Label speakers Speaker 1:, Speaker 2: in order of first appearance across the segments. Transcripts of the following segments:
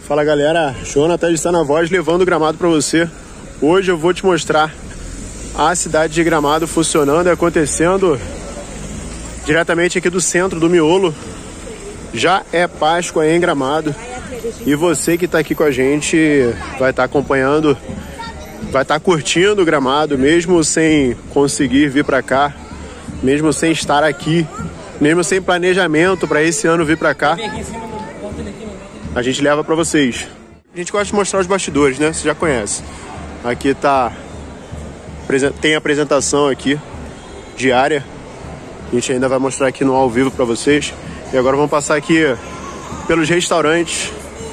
Speaker 1: Fala galera, Jonathan está na voz levando o gramado para você. Hoje eu vou te mostrar a cidade de Gramado funcionando e acontecendo diretamente aqui do centro do miolo. Já é Páscoa em Gramado e você que está aqui com a gente vai estar acompanhando, vai estar curtindo o Gramado, mesmo sem conseguir vir para cá, mesmo sem estar aqui, mesmo sem planejamento para esse ano vir para cá. A gente leva para vocês. A gente gosta de mostrar os bastidores, né? Você já conhece. Aqui tem a apresentação aqui diária. A gente ainda vai mostrar aqui no ao vivo para vocês. E agora vamos passar aqui pelos restaurantes.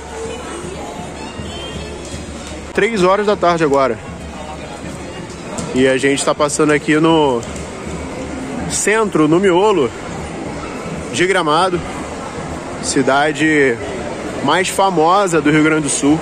Speaker 1: 3 horas da tarde agora. E a gente está passando aqui no centro, no miolo de Gramado, cidade mais famosa do Rio Grande do Sul,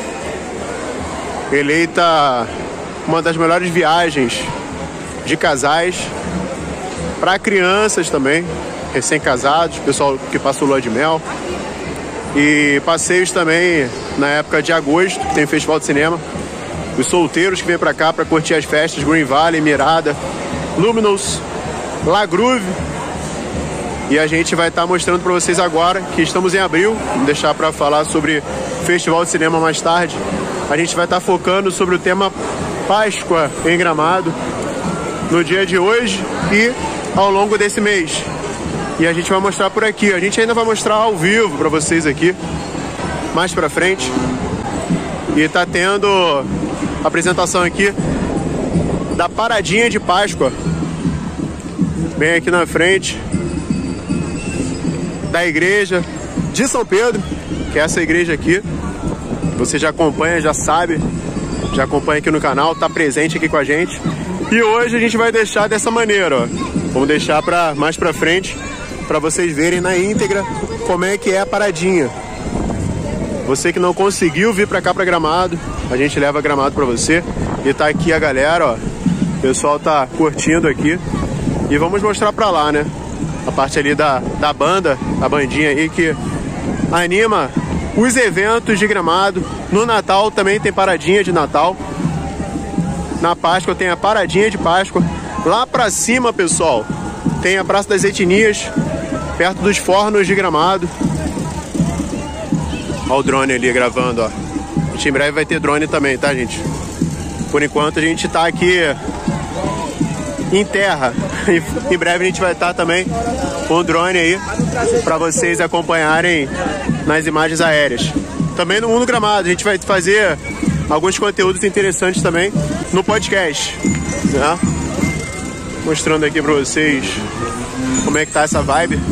Speaker 1: eleita uma das melhores viagens de casais, para crianças também, recém-casados, pessoal que passou lua de mel, e passeios também na época de agosto, que tem festival de cinema, os solteiros que vêm para cá para curtir as festas, Green Valley, Mirada, Luminous, La Groove. E a gente vai estar mostrando para vocês agora que estamos em abril. Vamos deixar para falar sobre festival de cinema mais tarde. A gente vai estar focando sobre o tema Páscoa em Gramado no dia de hoje e ao longo desse mês. E a gente vai mostrar por aqui. A gente ainda vai mostrar ao vivo para vocês aqui mais para frente. E tá tendo apresentação aqui da paradinha de Páscoa bem aqui na frente da igreja de São Pedro, que é essa igreja aqui. Você já acompanha, já sabe, já acompanha aqui no canal, tá presente aqui com a gente. E hoje a gente vai deixar dessa maneira, ó. Vamos deixar mais pra frente, para vocês verem na íntegra como é que é a paradinha. Você que não conseguiu vir pra cá pra Gramado, a gente leva Gramado pra você. E tá aqui a galera, ó. O pessoal tá curtindo aqui. E vamos mostrar pra lá, né? A parte ali da banda, a bandinha aí que anima os eventos de Gramado. No Natal também tem paradinha de Natal. Na Páscoa tem a paradinha de Páscoa. Lá pra cima, pessoal, tem a Praça das Etnias, perto dos fornos de Gramado. Olha o drone ali gravando, ó. A gente em breve vai ter drone também, tá, gente? Por enquanto a gente tá aqui em terra. Em breve a gente vai estar também com o drone aí para vocês acompanharem nas imagens aéreas. Também no Mundo Gramado a gente vai fazer alguns conteúdos interessantes também no podcast, né? Mostrando aqui para vocês como é que tá essa vibe.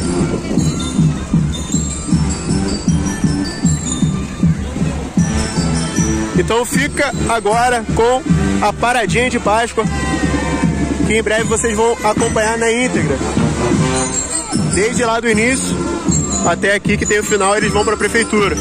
Speaker 1: Então fica agora com a paradinha de Páscoa, que em breve vocês vão acompanhar na íntegra. Desde lá do início até aqui que tem o final, eles vão para a prefeitura.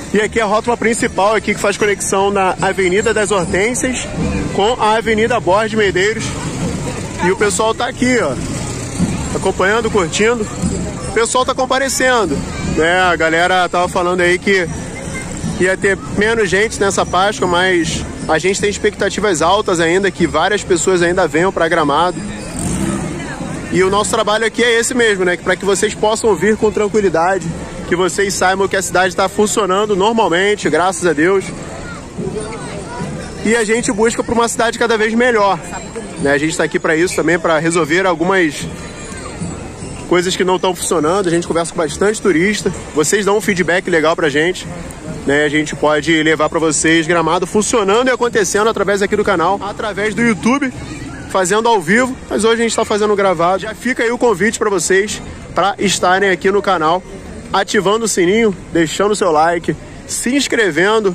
Speaker 1: E aqui é a rótula principal aqui que faz conexão na Avenida das Hortênsias com a Avenida Borges Medeiros. E o pessoal tá aqui, ó, acompanhando, curtindo. O pessoal tá comparecendo, né? A galera tava falando aí que ia ter menos gente nessa Páscoa, mas a gente tem expectativas altas ainda, que várias pessoas ainda venham para Gramado. E o nosso trabalho aqui é esse mesmo, né? Para que vocês possam vir com tranquilidade, que vocês saibam que a cidade está funcionando normalmente, graças a Deus. E a gente busca por uma cidade cada vez melhor, né? A gente está aqui para isso também, para resolver algumas coisas que não estão funcionando. A gente conversa com bastante turista, vocês dão um feedback legal pra gente, né? A gente pode levar para vocês Gramado funcionando e acontecendo através aqui do canal, através do YouTube, fazendo ao vivo, mas hoje a gente está fazendo gravado. Já fica aí o convite para vocês para estarem aqui no canal, ativando o sininho, deixando o seu like, se inscrevendo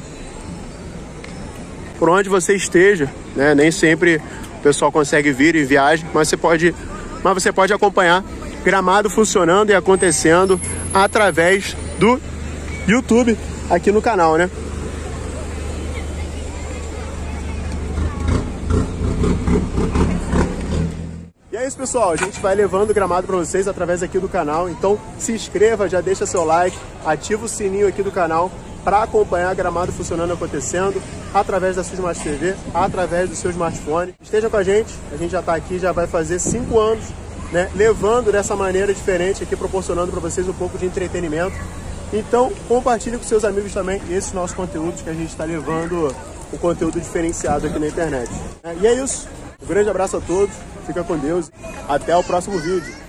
Speaker 1: por onde você esteja, né? Nem sempre o pessoal consegue vir em viagem, mas você pode acompanhar Gramado funcionando e acontecendo através do YouTube aqui no canal, né? E é isso, pessoal, a gente vai levando Gramado para vocês através aqui do canal, então se inscreva, já deixa seu like, ativa o sininho aqui do canal para acompanhar Gramado funcionando e acontecendo através da sua Smart TV, através do seu smartphone. Esteja com a gente já está aqui, já vai fazer 5 anos, né, levando dessa maneira diferente aqui, proporcionando para vocês um pouco de entretenimento. Então compartilhe com seus amigos também esses nossos conteúdos, que a gente está levando um conteúdo diferenciado aqui na internet. E é isso, um grande abraço a todos, fica com Deus, até o próximo vídeo.